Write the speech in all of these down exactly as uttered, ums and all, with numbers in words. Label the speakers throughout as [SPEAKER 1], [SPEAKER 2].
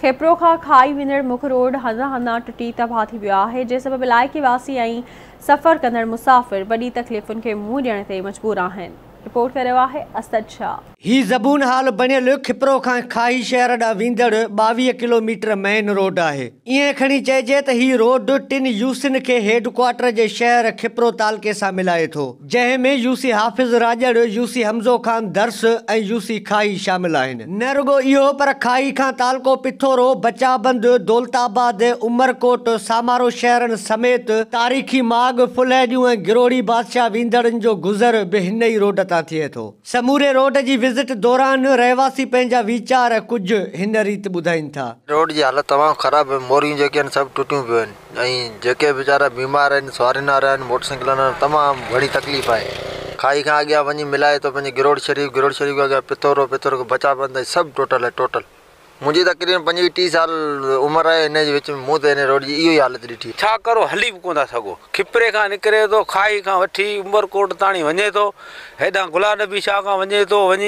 [SPEAKER 1] खेपरो खां खाई वेंदड़ मुख्य रोड हंधा हंधा टुटी तबाह थी वियो आहे, जे सबब इलाइक़े वासी ऐं सफ़र कंदड़ मुसाफ़िर वॾी तकलीफ़ुनि खे मुंहुं ॾियण ते मजबूर आहिनि। रिपोर्ट करे रहियो आहे असद शाह।
[SPEAKER 2] ही ज़बून हाल बनियल खिपरो खां खाई शहर ॾांहुं वेंदड़ ॿावीह किलोमीटर मेन रोड आहे। ईअं खणी चइजे त ही रोड टिन यूसिन खे हेडक्वार्टर जे शहर खिपरो तालके सां मिलाए थो, जंहिं में यूसी हाफ़िज़ राजड़, यूसी हमज़ो ख़ान दर्स ऐं यूसी खाई शामिल आहिनि। न रुगो इहो पर खाई खां तालको पिथोरो, बचाबंद, दौलताबाद, उमरकोट, सामारो शहरनि समेत तारीख़ी माग, फुलहरियूं ऐं गिरोड़ी बादशाह वेंदड़नि जो गुज़र बि हिन ई रोड तां थिए थो। समूरे रोड जी विज़िट दौरान रहवासी पंहिंजा वीचार कुझु हिन रीति ॿुधाइनि था।
[SPEAKER 3] रोड जी हालत तमामु ख़राब है। मोरियूं जेके आहिनि सभु टुटियूं पियूं आहिनि ऐं जेके वीचारा बीमार आहिनि, सवारियुनि वारा आहिनि, मोटरसाइकिलनि वारा, तमामु घणी तकलीफ़ आहे। खाई खां अॻियां वञी मिलाए थो पंहिंजी गिरोड़ शरीफ़, गिरोड़ शरीफ़ खां अॻियां पिथोरो, पिथोरो खां बचाबंद, सभु टोटल आहे टोटल। मुंहिंजी तक़रीबन पंजवीह टीह साल उमिरि आहे, हिन जे विच में मूं त हिन रोड जी इहो ई हालत ॾिठी।
[SPEAKER 4] छा करो, हली बि कोन था सघो। खिपरे खां निकिरे थो, खाई खां वठी उमरकोट ताणी वञे थो, हेॾां गुलाब नबी शाह खां वञे थो, वञी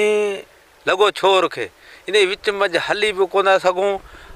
[SPEAKER 4] लॻो छोर खे। इन विच में हली बि कोन था सघूं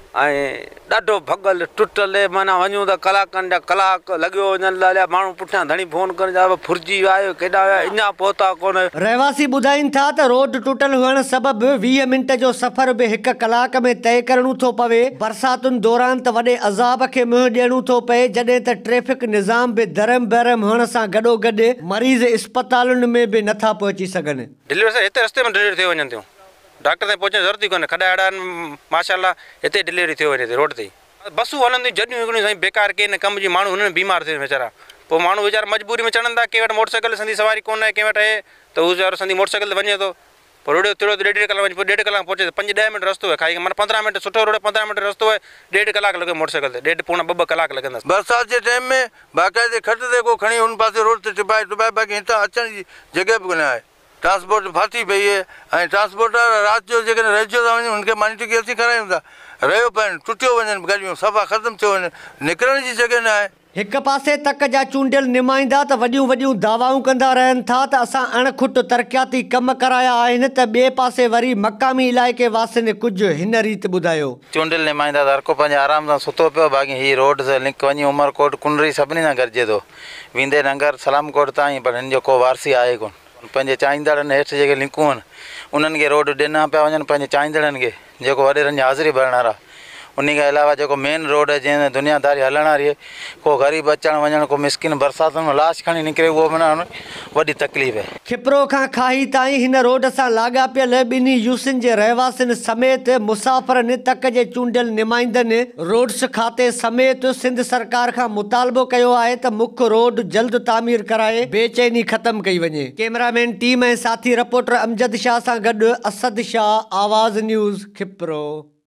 [SPEAKER 4] ऐं ॾाढो भॻल टुटल, माना वञूं त कलाकनि जा कलाक लॻियो वञण लाइ, माण्हू पुठियां धणी फ़ोन कनि था फुरिजी विया आहियो, केॾा विया, अञा पहुता कोन।
[SPEAKER 2] रहवासी ॿुधाइनि था त रोड टुटल हुअण सबबि वीह मिंट जो सफ़र बि हिकु कलाक में तय करणो थो पवे। बरसातुनि दौरान त वॾे अज़ाब खे मुंहुं ॾियणो थो पए, जॾहिं त ट्रैफ़िक निज़ाम बि दरम बरम हुअण सां गॾोगॾु मरीज़ इस्पतालुनि में बि नथा पहुची सघनि।
[SPEAKER 4] डिलीवरी हिते रस्ते में डिलीवरी थी वञनि थियूं, डॉक्टर ताईं पहुचण जी ज़रूरत ई कोन्हे। खॾा अहिड़ा आहिनि माशाल्लाह, हिते डिलीवरी थी वञे थी रोड ते। बसूं हलंदियूं जॾहिं हिकिड़ियूं साईं बेकार के न कम जी, माण्हू हुननि में बीमार थिए वीचारा। पोइ माण्हू वीचारा मजबूरी में चढ़नि था। कंहिं वटि मोटरसाइकिल संदी सवारी कोन आहे, कंहिं वटि आहे त हू वीचारो संदी मोटरसाइकिल ते वञे थो। पोइ रोड तिड़ो ॾेढ ॾेढ कलाक वञे, पोइ ॾेढ कलाक पहुचे, पंज ॾह मिंट रस्तो आहे खाई, माना पंद्रहं मिंट सुठो रोड, पंद्रहं मिंट रस्तो आहे, ॾेढ कलाक लॻे मोटरसाइकिल ते, ॾेढ पौणा ॿ ॿ कलाक लॻंदा।
[SPEAKER 3] बरसाति जे टाइम में बाक़ाइदे खट ते को खणी हुन पासे रोड ते टिपाए टिपाए, बाक़ी हितां अचण जी जॻह बि कोन आहे। ट्रांसपोर्ट फाथी पई आहे ऐं ट्रांसपोर्ट राति जो जेकॾहिं रहिजी था वञनि, हुनखे मानी टिकी असीं करायूं था, रहियो पिया टुटियो वञनि गाॾियूं, सफ़ा ख़तमु थियो वञनि, निकिरण जी जॻह न आहे।
[SPEAKER 2] हिक पासे तक जा चूंडियल नुमाइंदा त वॾियूं वॾियूं दावाऊं कंदा रहनि था त असां अणखुट तरक़ियाती कम कराया आहिनि, त ॿिए पासे वरी मक़ामी इलाइक़े वासियुनि कुझु हिन रीति ॿुधायो।
[SPEAKER 5] चूंडियल नुमाइंदा त हर को पंहिंजे आराम सां सुतो पियो, बाक़ी हीअ रोड सां लिंक वञी उमरकोट कुंडरी सभिनी सां गॾिजे थो, वेंदे नगर सलामकोट ताईं, पर हिन जो को वारसी आहे कोन। पंहिंजे चाहींदड़नि हेठि जेके लिंकूं आहिनि उन्हनि खे रोड ॾिना पिया वञनि, पंहिंजे चाहींदड़नि खे जेको वॾेरनि जी हाज़िरी भरण वारा। उन खां अलावा जेको मेन रोड आहे जंहिं दुनियादारी हलण वारी आहे, को ग़रीब अचणु वञणु, को मिसकिन बरसातुनि में लाश खणी निकिरे, उहो माना वॾी तकलीफ़ आहे।
[SPEAKER 2] खिपरो खां खाई ताईं हिन रोड सां लाॻापियल ॿिन्ही यूसिन जे रहवासियुनि समेत मुसाफ़िरनि तक जे चूंडियल नुमाइंदनि रोड्स खाते समेत सिंध सरकार खां मुतालबो कयो आहे त मुख्य रोड जल्द तामीर कराए बेचैनी ख़त्म कई वञे। कैमरामैन टीम ऐं साथी रिपोर्टर अमजद शाह सां गॾु असद शाह, आवाज़ न्यूज़, खिपरो।